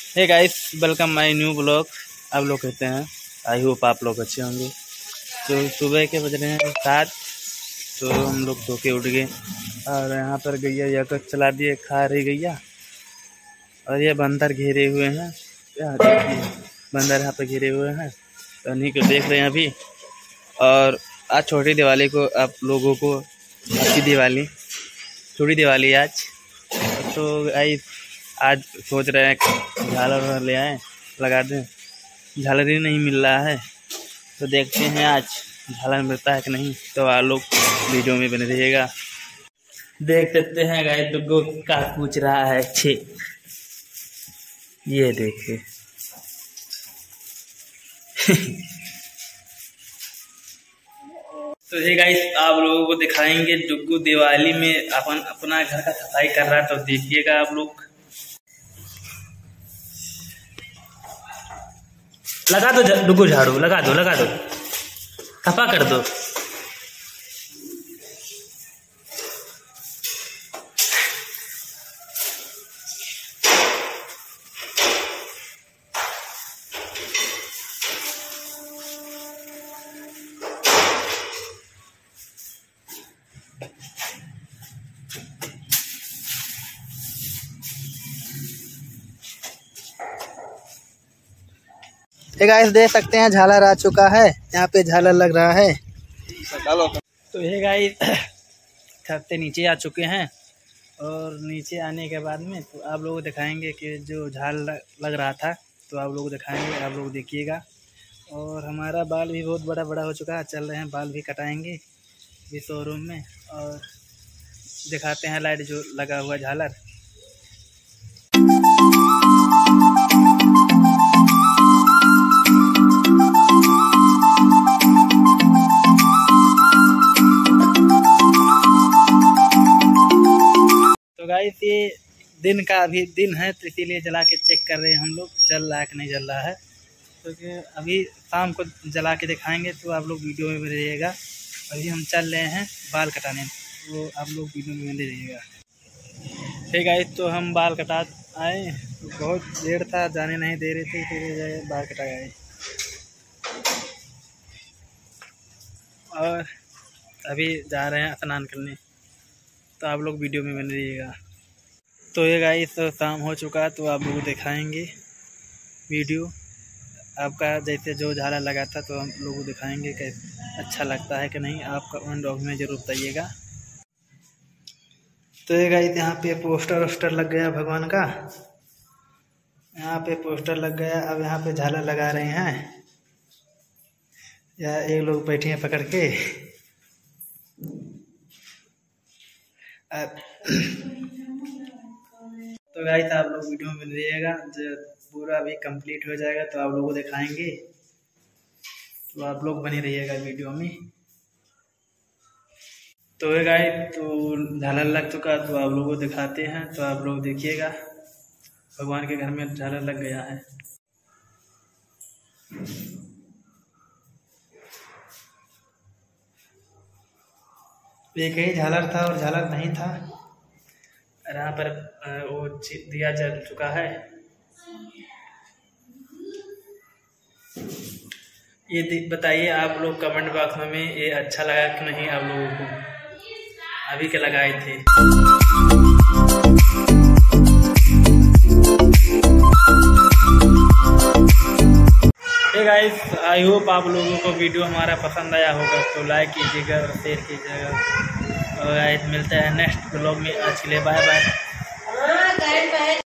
Hey guys, welcome my new blog. आप लोग कहते हैं, आई होप आप लोग अच्छे होंगे। तो सुबह के बज रहे हैं 7। तो हम लोग सो के उठ गए और यहाँ पर गैया या कुछ चला दिए, खा रही गैया। और ये बंदर घेरे हुए हैं, क्या देखिए, बंदर यहाँ पर घेरे हुए हैं, तो उन्हीं को देख रहे हैं अभी। और आज छोटी दिवाली को आप लोगों को अच्छी दिवाली, छोटी दिवाली आज। तो आज सोच रहे हैं झालर ले आए, लगा दें। झालर ही नहीं मिल रहा है, तो देखते हैं आज झालर मिलता है कि नहीं। तो आप लोग वीडियो में बने रहिएगा। देख सकते हैं गाय दुग्गो का पूछ रहा है छे, ये देखिए। तो ये गाइस, आप लोगों को दिखाएंगे डुग्गू दिवाली में अपना घर का सफाई कर रहा है, तो देखिएगा आप लोग। लगा दो डुग्गू झाड़ू, लगा दो, खफा कर दो। गाइस, देख सकते हैं झालर आ चुका है, यहाँ पे झालर लग रहा है। तो ये गाइस छत से नीचे आ चुके हैं, और नीचे आने के बाद में तो आप लोगों को दिखाएंगे कि जो झालर लग रहा था, तो आप लोग को दिखाएंगे, आप लोग देखिएगा। और हमारा बाल भी बहुत बड़ा हो चुका है, चल रहे हैं, बाल भी कटाएंगे भी शोरूम में। और दिखाते हैं लाइट जो लगा हुआ झालर। गाइस, ये दिन का अभी दिन है, तो इसीलिए जला के चेक कर रहे हैं हम लोग, जल रहा है कि नहीं जल रहा है। क्योंकि तो अभी शाम को जला के दिखाएंगे, तो आप लोग वीडियो में बने रहिएगा। अभी हम चल रहे हैं बाल कटाने, तो आप लोग वीडियो में बने रहिएगा। ठीक है, तो हम बाल कटा आए, तो बहुत देर था, जाने नहीं दे रहे थे, फिर बाल कटा गए। और अभी जा रहे हैं स्नान करने, तो आप लोग वीडियो में बने रहिएगा। तो ये गाइस, शाम हो चुका, तो आप लोग दिखाएंगे वीडियो आपका, जैसे जो झालर लगा था, तो हम लोग दिखाएंगे कि अच्छा लगता है कि नहीं। आपका कमेंट बॉक्स में ज़रूर बताइएगा। तो ये गाइस, यहाँ पे पोस्टर लग गया भगवान का, यहाँ पे पोस्टर लग गया। अब यहाँ पे झालर लगा रहे हैं, या एक लोग बैठे हैं पकड़ के। तो गाइस, आप लोग वीडियो में रहिएगा, जब पूरा अभी कंप्लीट हो जाएगा तो आप लोगों को दिखाएंगे, तो आप लोग बने रहिएगा वीडियो में। तो गाइस, तो झालर लग चुका, तो आप लोगों को दिखाते हैं, तो आप लोग देखिएगा। भगवान के घर में झालर लग गया है। एक ही झालर था और झालर नहीं था, और यहाँ पर वो दिया जल चुका है। ये बताइए आप लोग कमेंट बॉक्स में, ये अच्छा लगा कि नहीं आप लोगों को, अभी के लगाए थे। हे गाइस, आई होप आप लोगों को वीडियो हमारा पसंद आया होगा, तो लाइक कीजिएगा और शेयर कीजिएगा। और गाइस, मिलते हैं नेक्स्ट ब्लॉग में। आज के लिए बाय बाय।